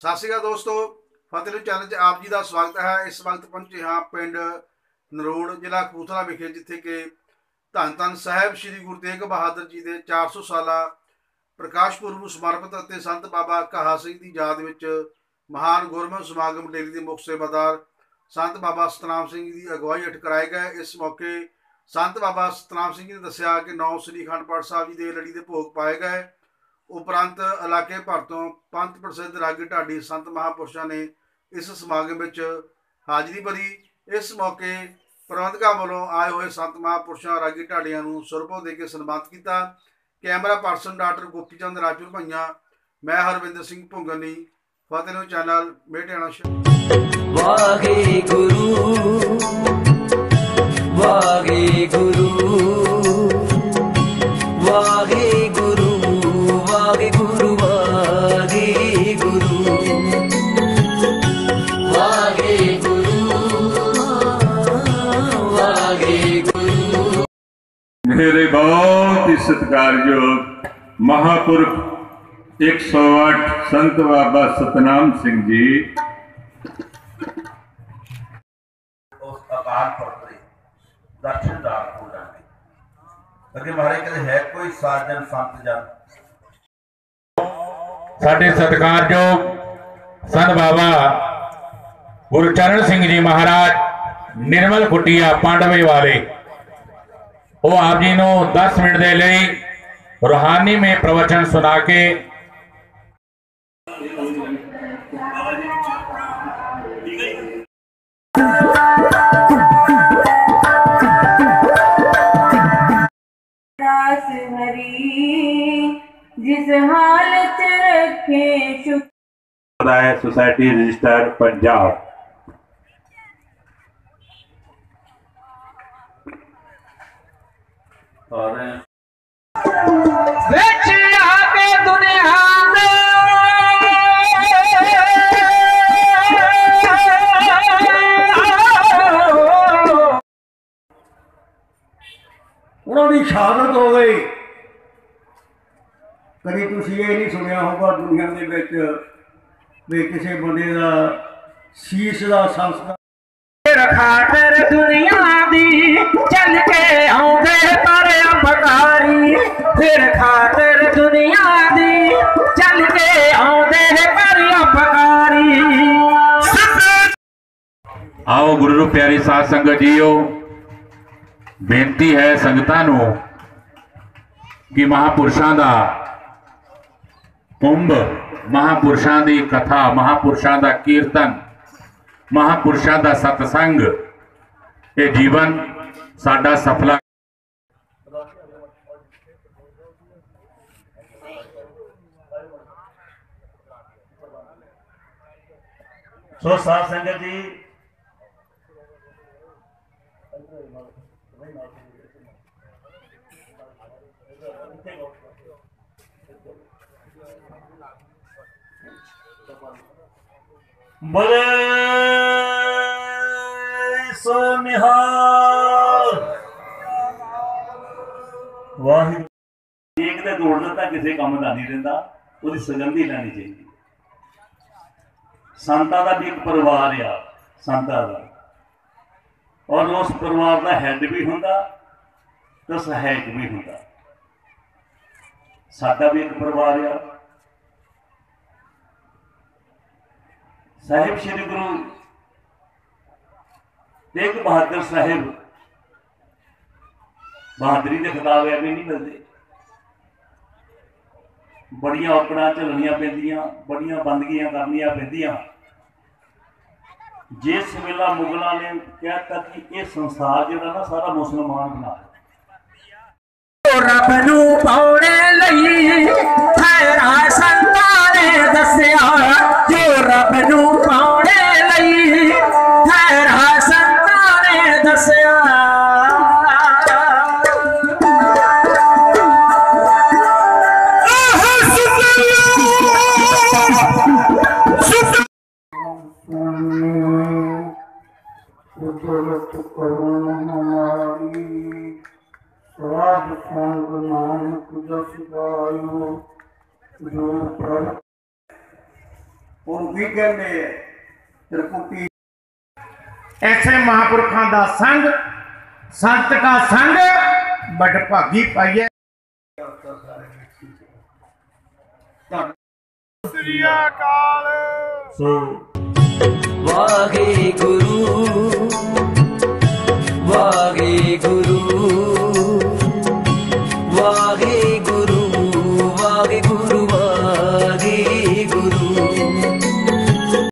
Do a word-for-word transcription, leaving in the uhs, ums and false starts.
सत श्री अकाल दोस्तों, फतेह न्यूज़ चैनल 'ਚ आप जी का स्वागत है। इस वक्त पहुंचे हाँ पिंड नरोड़ जिला कपूरथला विखे, जिथे कि धन धन साहिब श्री गुरु तेग बहादुर जी के चार सौ साल प्रकाश पुरब समर्पित और संत बाबा कहा सिंह की याद में महान गुरमत समागम डेरी के मुख्य सेवादार संत बाबा सतनाम सिंह की अगवाई हेठ कराए गए। इस मौके संत बाबा सतनाम सिंह ने दसिया कि नौ श्री अखंड पाठ साहब जी के लड़ी के भोग पाए गए। उपरंत इलाके भर तो पंथ प्रसिद्ध रागी ढाडी संत महापुरुषों ने इस समागम में हाजिरी भरी। इस मौके प्रबंधकों वालों आए हुए संत महापुरुषों रागी ढाडिया सुरभोग दे के सन्मानित किया। Camera person doctor Gopi Chand Raju भाइया, मैं हरविंदर सिंह भुंगनी, फतेह न्यूज़ चैनल मेटियाना। Waheguru Waheguru Waheguru Waheguru Waheguru Waheguru Wahe Guru. मेरे बहुत ही सत्कारयोग महापुरुष एक सौ आठ संत बाबा सतनाम सिंह जी अकाल पुरख दे दर्शनदार हो जाते अगे महाराज कहते है कोई साजन संत जन। साडे सत्कारयोग संत बाबा गुरचरण सिंह जी महाराज निर्मल कुटिया पांडवे वाले, वो आप जी को दस मिनट के लिए रूहानी में प्रवचन सुना के जिस हालत रखे सोसाइटी रजिस्टर्ड पंजाब। और दुनिया उन्होंने शहादत हो गई। कभी तुम ये नहीं सुनिया होगा दुनिया के विच भी किसी बंदे का शीश का संस्कार खातर दुनिया दी चल के आउंदे पर अपकारी, फिर खातर दुनिया दी चल के आउंदे पर अपकारी। आओ गुरु प्यारी साध संगत जीओ, बेनती है संगतां नूं कि महापुरुषों का कुंभ, महापुरुषों की कथा, महापुरुषों का कीर्तन, महापुरुषों का सत्संग, ये जीवन साडा सफला। सो साध संगत जी बोले सो निहाल वाहिगुरू। एक तो तोड़ दिता किसी काम का नहीं रहा, वो सगंधी लैनी चाहिए। संतां का भी एक परिवार आ संतां का, और उस परिवार का हैड भी हुंदा तो सहायक भी हुंदा। साडा भी एक परिवार आ। साहिब श्री गुरु तेग बहादुर साहिब बहादुरी के खिताब एवं नहीं मिलते। बड़िया औकड़ा झलनिया पैंदियां, बड़िया बंदगियां करनिया पैंदियां। जिस वेला मुगलों ने कहता कि यह संसार जो ना सारा मुसलमान बना रब नूं पाउणे लई ठहरा संतां ने दस्सिया, जो रब नूं पाउणे लई ठहरा संतां ने दस्सिया। नानक जस गायो जो ਉਹਨੂੰ ਕੀ ਕਹਿੰਦੇ ਆ त्रिपुटी। ऐसे महापुरखों का संग संत का संग बड़ भागी पाइए। सो वाहे गुरु